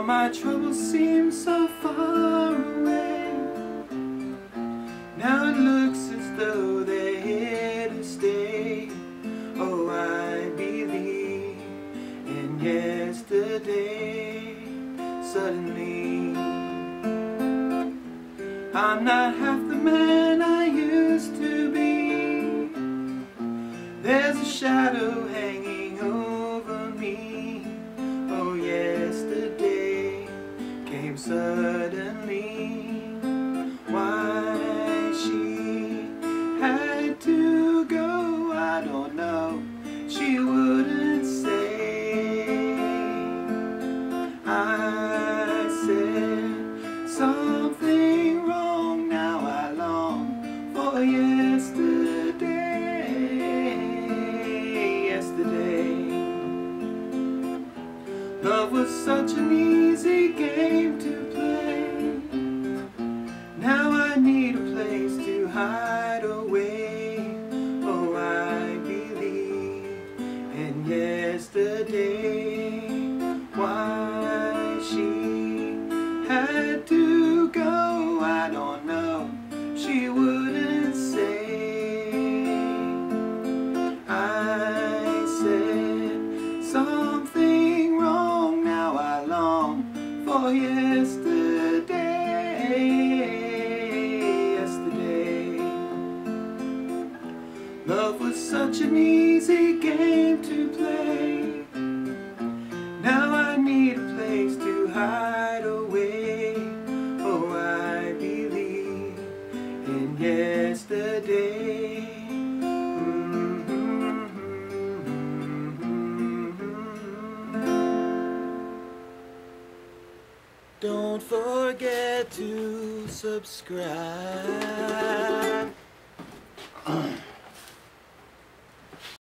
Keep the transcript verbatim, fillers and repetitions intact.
All my troubles seem so far away. Now it looks as though they're here to stay. Oh, I believe in yesterday. Suddenly I'm not half the man I used to be. There's a shadow hanging over me. Oh, yesterday came suddenly. Why she had to go, I don't know. She wouldn't say. I said something wrong. Now I long for yesterday. Yesterday, love was such an easy game to play. Now I need a place to hide away. Oh, I believe in yesterday. Why she had to go, I don't know. She wouldn't say. I said something wrong. Now I long for yesterday. Yesterday, love was such an easy game to play. Now I need a place to hide away. Oh, I believe in yesterday. Don't forget to subscribe.